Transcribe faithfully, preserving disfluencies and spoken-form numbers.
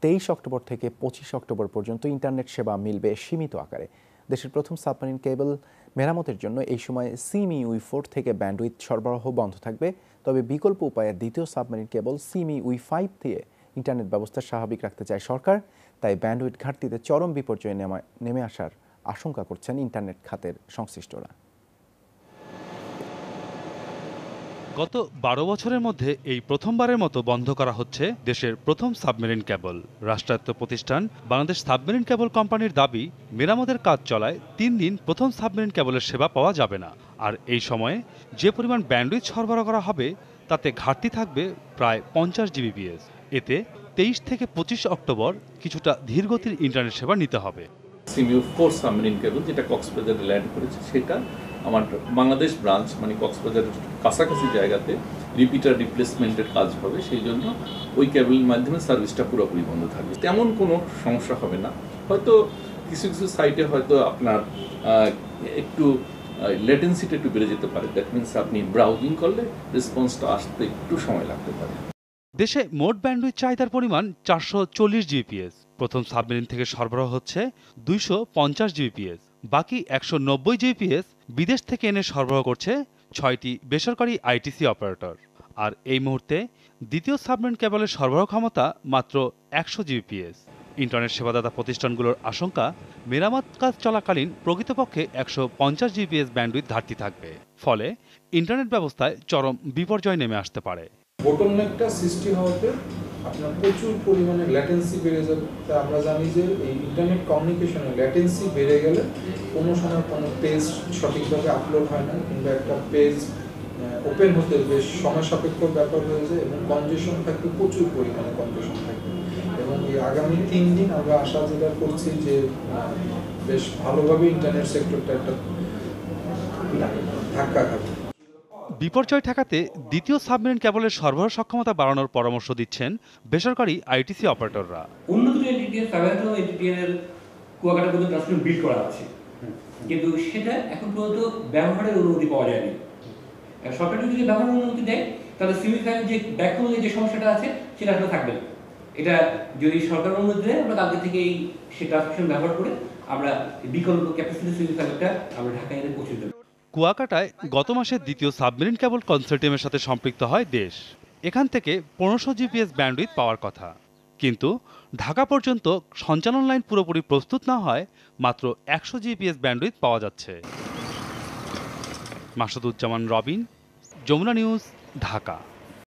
তেইশ অক্টোবর থেকে পঁচিশ অক্টোবর পর্যন্ত ইন্টারনেট সেবা মিলবে সীমিত আকারে। দেশের প্রথম সাবমারিন কেবল মেরামতের জন্য এই সময় সিএমইউই ফোর থেকে ব্যান্ডউইথ সরবরাহ বন্ধ থাকবে। তবে বিকল্প উপায়ে দ্বিতীয় সাবমারিন কেবল সিএমইউই ফাইভ দিয়ে ইন্টারনেট ব্যবস্থা স্বাভাবিক রাখতে চায় সরকার। তাই ব্যান্ডউইথ ঘাটতিতে চরম বিপর্যয়ে নেমে আসার আশঙ্কা করছেন ইন্টারনেট খাতের সংশ্লিষ্টরা। গত বারো বছরের মধ্যে এই প্রথমবারের মতো বন্ধ করা হচ্ছে দেশের প্রথম সাবমেরিন কেবল। রাষ্ট্রায়ত্ত প্রতিষ্ঠান বাংলাদেশ সাবমেরিন কেবল কোম্পানির দাবি, মেরামতের কাজ চলায় তিন দিন প্রথম সাবমেরিন কেবলের সেবা পাওয়া যাবে না। আর এই সময়ে যে পরিমাণ ব্যান্ডউইথ সরবরাহ করা হবে তাতে ঘাটতি থাকবে প্রায় পঞ্চাশ জিবিপিএস। এতে তেইশ থেকে পঁচিশ অক্টোবর কিছুটা ধীরগতির ইন্টারনেট সেবা নিতে হবে। সিএমইউ ফোর সাবমেরিন কেবল যেটা কক্সবাজারে ল্যান্ড করেছে, সেটা আমার বাংলাদেশ ব্রাঞ্চ মানে কক্সবাজারের কাছাকাছি জায়গাতে রিপিটার রিপ্লেসমেন্টের কাজ হবে। সেই জন্য ওই কেবলের মাধ্যমে সার্ভিসটা পুরোপুরি বন্ধ থাকবে। তেমন কোনো সমস্যা হবে না। হয়তো কিছু কিছু সাইটে হয়তো আপনার একটু লেটেন্সিটা একটু বেড়ে যেতে পারে। দ্যাট মিনস আপনি ব্রাউজিং করলে রেসপন্সটা আসতে একটু সময় লাগতে পারে। দেশে মোট ব্যান্ডউইথ চাহিদার পরিমাণ চারশো চল্লিশ জিবিপিএস। প্রথম সাবমেরিন থেকে সরবরাহ হচ্ছে দুইশো পঞ্চাশ জিবিপিএস। বাকি একশো নব্বই জিবিপিএস বিদেশ থেকে এনে সরবরাহ করছে ছয়টি বেসরকারি আইটিসি অপারেটর। আর এই মুহূর্তে দ্বিতীয় সাবমেরিন কেবলের সরবরাহ ক্ষমতা মাত্র একশো জিবিপিএস। ইন্টারনেট সেবাদাতা প্রতিষ্ঠানগুলোর আশঙ্কা, মেরামত কাজ চলাকালীন প্রকৃতপক্ষে একশো পঞ্চাশ জিবিপিএস ব্যান্ডউইথ ঘাটতি থাকবে। ফলে ইন্টারনেট ব্যবস্থায় চরম বিপর্যয় নেমে আসতে পারে। বোটলনেকটা সৃষ্টি হওয়াতে আপনার প্রচুর পরিমাণে ল্যাটেন্সি বেড়ে যাবে। তা আমরা জানি যে এই ইন্টারনেট কমিউনিকেশনে ল্যাটেন্সি বেড়ে গেলে কোনো সময় কোনো পেজ সঠিকভাবে আপলোড হয় না, কিংবা একটা পেজ ওপেন হতে বেশ সময় সাপেক্ষ ব্যাপার হয়ে যায় এবং কনজেশন থাকবে, প্রচুর পরিমাণে কনজেশন থাকবে। এবং এই আগামী তিন দিন আমরা আশা যেটা করছি যে বেশ ভালোভাবে ইন্টারনেট সেক্টরটা একটা ধাক্কা খাবে। বিপর্যয় ঠেকাতে দ্বিতীয় সাবমেরিন কেবলের সরবরাহ সক্ষমতা বাড়ানোর পরামর্শ দিচ্ছেন বেসরকারি আইটিসি অপারেটররা। উন্নত এডিটিএর সাধারণত এডিটিএর কুয়াকাটা পর্যন্ত ট্রান্সমিশন বিল্ড করা আছে, কিন্তু সেটা এখন পর্যন্ত ব্যবহারের অনুমতি পাওয়া যায়নি। সরকার যদি ব্যবহারের অনুমতি দেয় তাহলে সিভিল ফাইলের যে ব্যাকগ্রাউন্ডে যে সমস্যাটা আছে সেটা আসলে থাকবে না। এটা যদি সরকার অনুমতি দেয় আমরা কালকে থেকে এই সে ট্রান্সমিশন ব্যবহার করে আমরা বিকল্প ক্যাপাসিটি সিভিল ফাইলটা আমরা ঢাকায় এনে পৌঁছে দেব। কুয়াকাটায় গত মাসে দ্বিতীয় সাবমেরিন কেবল কনসোর্টিয়ামের সাথে সম্পৃক্ত হয় দেশ। এখান থেকে পনেরোশো জিপিএস ব্যান্ডউইথ পাওয়ার কথা, কিন্তু ঢাকা পর্যন্ত সঞ্চালন লাইন পুরোপুরি প্রস্তুত না হয় মাত্র একশো জিপিএস ব্যান্ডউইথ পাওয়া যাচ্ছে। মাসুদুজ্জামান রবিন, যমুনা নিউজ, ঢাকা।